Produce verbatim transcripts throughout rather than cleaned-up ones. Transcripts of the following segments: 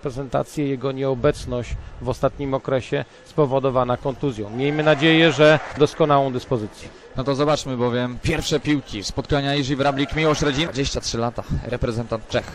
reprezentację jego nieobecność w ostatnim okresie spowodowana kontuzją. Miejmy nadzieję, że doskonałą dyspozycję. No to zobaczmy bowiem pierwsze piłki spotkania Jiří Wrablik, Miłosz Radzim, dwadzieścia trzy lata, reprezentant Czech.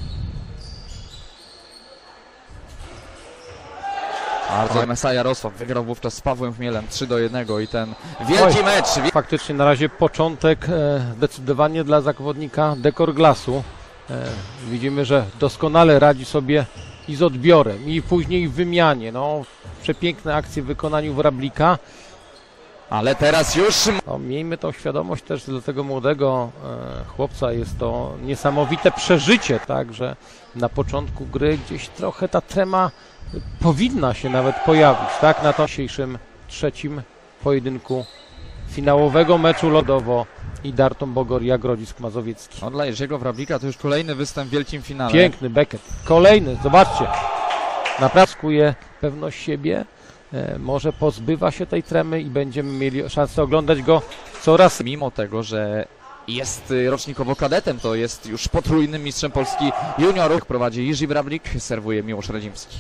Bardzo Mesa Jarosław wygrał wówczas z Pawłem Chmielem trzy do jednego i ten wielki Oj. mecz. Faktycznie na razie początek e, zdecydowanie dla zawodnika Dekorglasu. E, widzimy, że doskonale radzi sobie i z odbiorem, i później w wymianie. No, przepiękne akcje w wykonaniu Wrablika. Ale teraz już... No, miejmy tą świadomość też dla tego młodego e, chłopca. Jest to niesamowite przeżycie, tak, że na początku gry gdzieś trochę ta trema powinna się nawet pojawić, tak, na to dzisiejszym trzecim pojedynku finałowego meczu lodowo i Darton Bogoria Grodzisk Mazowiecki. No, dla Jerzego Wrablika to już kolejny występ w wielkim finale. Piękny beket, kolejny, zobaczcie, naprawdę skuje pewność siebie, e, może pozbywa się tej tremy i będziemy mieli szansę oglądać go coraz... Mimo tego, że jest rocznikowo kadetem, to jest już potrójnym mistrzem Polski juniorów. Prowadzi Jiří Wrablik, serwuje Miłosz Radzimski.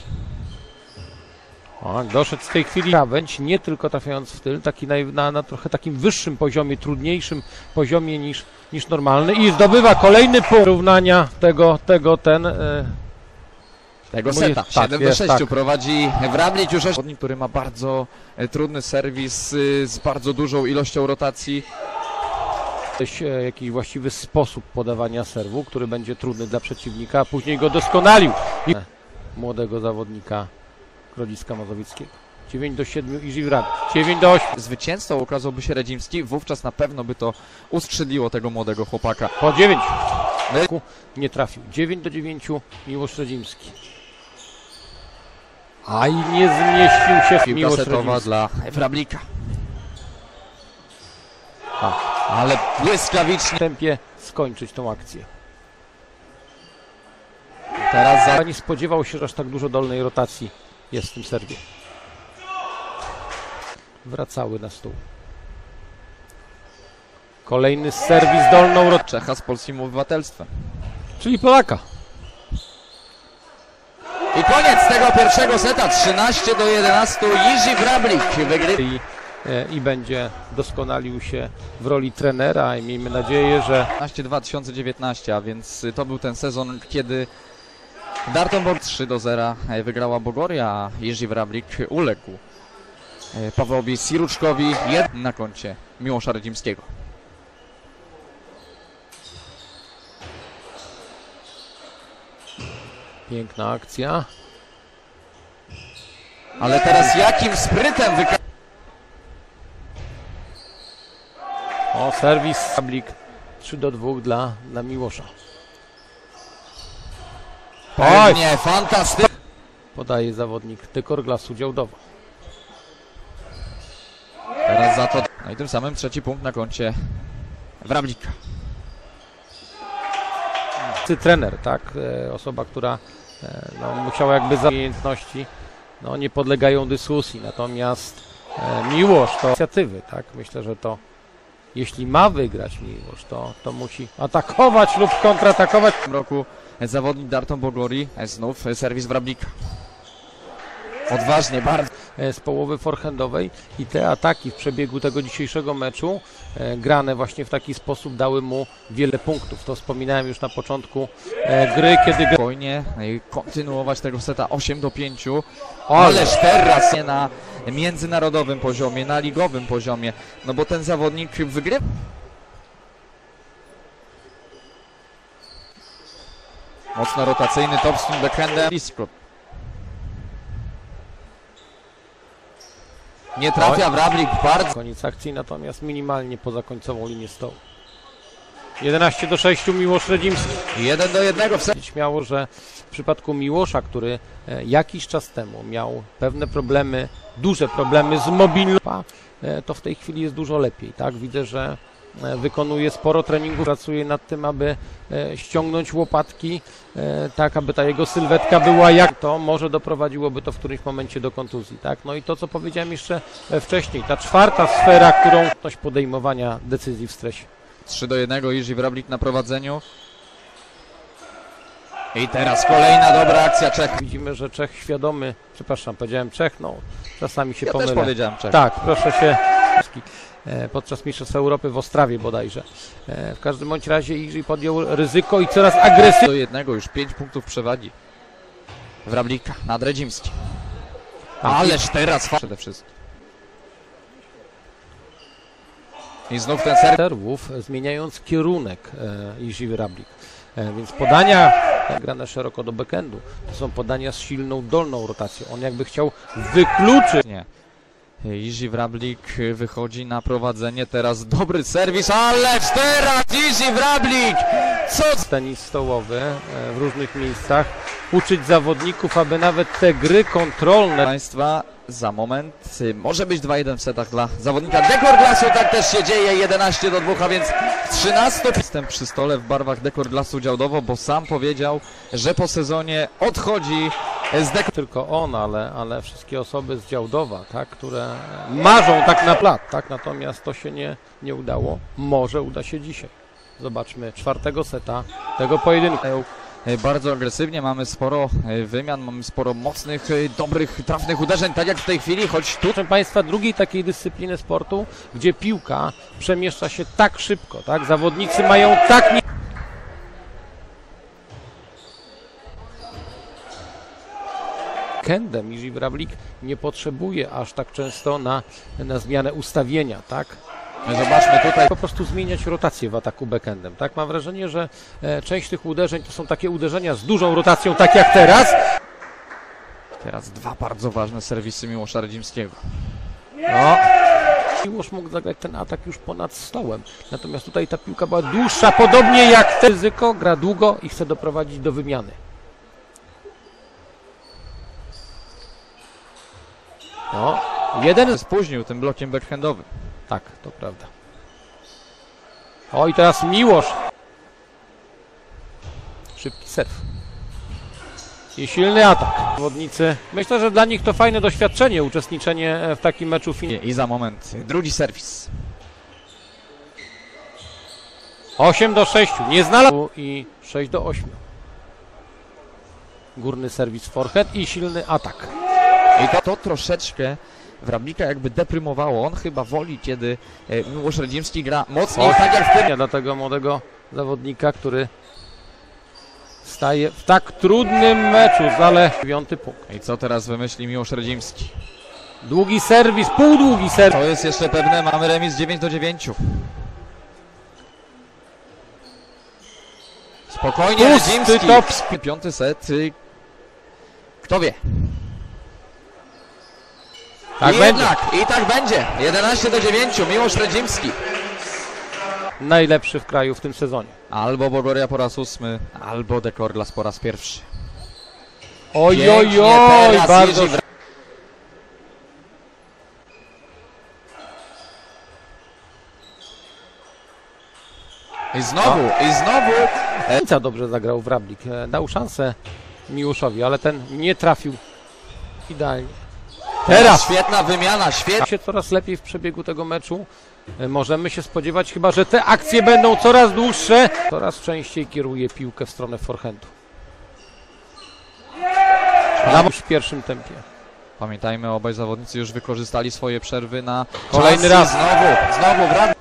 O, doszedł w tej chwili krawędź, nie tylko trafiając w tył, taki na, na, na trochę takim wyższym poziomie, trudniejszym poziomie niż, niż normalny i zdobywa kolejny porównania tego, tego ten... E, tego seta. Tak, siedem do sześciu tak. Prowadzi Wrablik, już zawodnik, który ma bardzo e, trudny serwis y, z bardzo dużą ilością rotacji. Jakiś, e, jakiś właściwy sposób podawania serwu, który będzie trudny dla przeciwnika, a później go doskonalił. I młodego zawodnika Grodziska Mazowieckiego. dziewięć do siedmiu Jiří Wrablik. dziewięć do ośmiu. Zwycięzcą okazałby się Radzimski, wówczas na pewno by to uskrzydliło tego młodego chłopaka. Po dziewięć. Nie trafił. dziewięć do dziewięciu Miłosz Radzimski. A i nie zmieścił się w Piłka setowa dla Wrablika. A, ale błyskawicznie w tempie skończyć tą akcję. Teraz za... Nie spodziewał się, że aż tak dużo dolnej rotacji jest w tym serwie. Wracały na stół. Kolejny serwis dolną rotacją. Czecha z polskim obywatelstwem. Czyli Polaka. I koniec tego pierwszego seta. trzynaście do jedenastu. Jiří Wrablik wygrywa. I, e, I będzie doskonalił się w roli trenera i miejmy nadzieję, że... dwa tysiące dziewiętnaście, a więc to był ten sezon, kiedy Darton Bogoria trzy do zera wygrała Bogoria, a Jiří Wrablik uległ Pawłowi Siruczkowi na koncie Miłosza Radzimskiego. Piękna akcja. Ale teraz jakim sprytem wyka... O, serwis Wrablik trzy do dwóch dla, dla Miłosza. Pewnie, fantastycznie. Podaje zawodnik Dekorglasu Działdowo. Teraz za to... No i tym samym trzeci punkt na koncie Wrablika. Trener, tak? E, osoba, która e, no, musiała jakby za umiejętności, no, nie podlegają dyskusji. Natomiast e, Miłosz to inicjatywy, tak? Myślę, że to jeśli ma wygrać Miłosz, to, to musi atakować lub kontratakować. W tym roku zawodnik Darton Bogorii, znów serwis Wrablika. Odważnie bardzo. Z połowy forehandowej i te ataki w przebiegu tego dzisiejszego meczu e, grane właśnie w taki sposób dały mu wiele punktów. To wspominałem już na początku e, gry, kiedy... Spokojnie kontynuować tego seta osiem do pięciu. Ależ teraz nie na międzynarodowym poziomie, na ligowym poziomie, no bo ten zawodnik wygrywa. Mocno rotacyjny topspin backhandem. Nie trafia Wrablik bardzo. Koniec akcji, natomiast minimalnie poza końcową linię stołu. jedenaście do sześciu Miłosz Radzimski. jeden do jednego w secie. Śmiało, że w przypadku Miłosza, który e, jakiś czas temu miał pewne problemy, duże problemy z mobilnością, e, to w tej chwili jest dużo lepiej, tak? Widzę, że e, wykonuje sporo treningów, pracuje nad tym, aby e, ściągnąć łopatki, e, tak, aby ta jego sylwetka była jak to, może doprowadziłoby to w którymś momencie do kontuzji, tak? No i to, co powiedziałem jeszcze e, wcześniej, ta czwarta sfera, którą podejmowania decyzji w stresie. trzy do jednego Jiří Wrablik na prowadzeniu. I teraz kolejna dobra akcja Czech. Widzimy, że Czech świadomy, przepraszam, powiedziałem Czech, no czasami się Ja pomylę. też powiedziałem Czech. Tak, proszę się e, podczas Mistrzostw Europy w Ostrawie bodajże. E, w każdym bądź razie Iży podjął ryzyko i coraz agresywniej. Do jednego, już pięć punktów przewagi. Wrablika nad Redzimskim. Ależ teraz fa- przede wszystkim. I znów ten serwis. Serwów, zmieniając kierunek e, Iży Wrablik. E, więc podania e, grane szeroko do backendu to są podania z silną dolną rotacją. On jakby chciał wykluczyć. Nie. Iży Wrablik wychodzi na prowadzenie, teraz dobry serwis, ależ teraz Iży Wrablik! Co? Tenis stołowy e, w różnych miejscach. Uczyć zawodników, aby nawet te gry kontrolne. Państwa, za moment y, może być dwa jeden w setach dla zawodnika Dekor Glasu, tak też się dzieje, jedenaście do dwóch, a więc trzynaście. Jestem przy stole w barwach Dekor Glasu Działdowo, bo sam powiedział, że po sezonie odchodzi z Dekor. Tylko on, ale, ale wszystkie osoby z Działdowa, tak, które marzą tak na plat, tak, natomiast to się nie, nie udało. Może uda się dzisiaj. Zobaczmy czwartego seta tego pojedynku. Bardzo agresywnie, mamy sporo y, wymian, mamy sporo mocnych, y, dobrych, trafnych uderzeń, tak jak w tej chwili, choć tu... Proszę Państwa, drugiej takiej dyscypliny sportu, gdzie piłka przemieszcza się tak szybko, tak, zawodnicy mają tak... Nie... Kendem Iży Wrablik nie potrzebuje aż tak często na, na zmianę ustawienia, tak? Zobaczmy tutaj. Po prostu zmieniać rotację w ataku backendem, tak? Mam wrażenie, że e, część tych uderzeń to są takie uderzenia z dużą rotacją, tak jak teraz. Teraz dwa bardzo ważne serwisy Miłosza Radzimskiego. No. Miłosz mógł zagrać ten atak już ponad stołem, natomiast tutaj ta piłka była dłuższa, podobnie jak te. Ryzyko, gra długo i chce doprowadzić do wymiany. No, jeden... Spóźnił tym blokiem backhandowym. Tak, to prawda. O, i teraz Miłosz. Szybki serw. I silny atak. Zawodnicy. Myślę, że dla nich to fajne doświadczenie, uczestniczenie w takim meczu finałowym. I za moment drugi serwis. osiem do sześciu. Nie znalazł. I sześć do ośmiu. Górny serwis forehand i silny atak. I to, to troszeczkę Wrablika jakby deprymowało. On chyba woli, kiedy e, Miłosz Radzimski gra mocniej, O, tak jak w tym. Dla tego młodego zawodnika, który staje w tak trudnym meczu, ale dziewiąty punkt. I co teraz wymyśli Miłosz Radzimski? Długi serwis, półdługi serwis. To jest jeszcze pewne, mamy remis dziewięć do dziewięciu. Spokojnie, Pusty Radzimski. top. Piąty set. y, Kto wie? Tak I będzie. jednak, i tak będzie. jedenaście do dziewięciu, Miłosz Radzimski. Najlepszy w kraju w tym sezonie. Albo Bogoria po raz ósmy, albo Dekor Glas po raz pierwszy. Oj, Pięknie oj, oj, teraz bardzo... Iży Wra- I znowu, i znowu. E, Końca dobrze zagrał Wrablik. E, Dał szansę Miłoszowi, ale ten nie trafił idealnie. teraz świetna wymiana, świetna. się coraz lepiej w przebiegu tego meczu. E, Możemy się spodziewać chyba, że te akcje będą coraz dłuższe. Coraz częściej kieruje piłkę w stronę forehandu. Na w pierwszym tempie. Pamiętajmy, obaj zawodnicy już wykorzystali swoje przerwy na Kolejny czas i raz. Znowu, znowu Wrablik.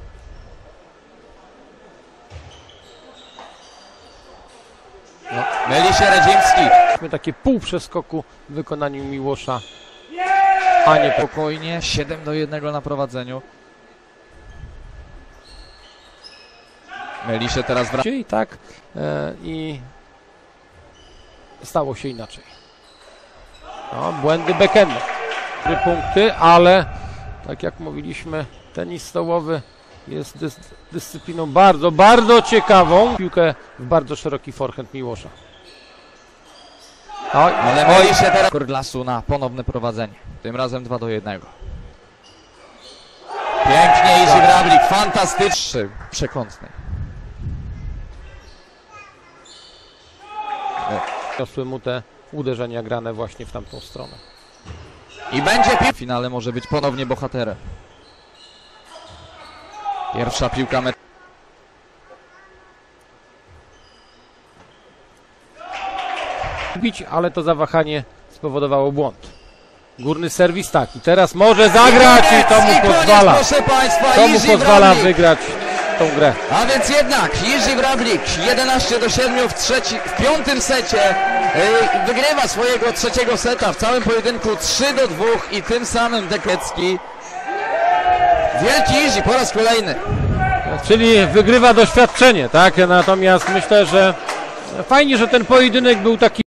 No, myli się Radzimski. Mamy takie pół przeskoku w wykonaniu Miłosza, a nie po... Spokojnie, siedem do jednego na prowadzeniu. Myli się teraz Wrablik. I tak e, i stało się inaczej. No, błędy backenda. Trzy punkty, ale tak jak mówiliśmy, tenis stołowy jest dys dyscypliną bardzo, bardzo ciekawą. Piłkę w bardzo szeroki forehand Miłosza. Oj, Ale oj, myli się teraz Glasu na ponowne prowadzenie. Tym razem dwa do jednego. Pięknie Iży Wrablik, fantastyczny, przekątny. niosły mu te uderzenia grane właśnie w tamtą stronę. I będzie piłka. W finale może być ponownie bohaterem. Pierwsza piłka meczu. bić, ale to zawahanie spowodowało błąd. Górny serwis tak i teraz może zagrać i to mu I koniec, pozwala. proszę Państwa, To mu Jerzy pozwala Wrablik. wygrać tą grę. A więc jednak Jerzy Wrablik jedenaście do siedmiu w, trzeci, w piątym secie yy, wygrywa swojego trzeciego seta w całym pojedynku trzy do dwóch i tym samym Deklecki. Wielki Jerzy po raz kolejny. Czyli wygrywa doświadczenie, tak? Natomiast myślę, że fajnie, że ten pojedynek był taki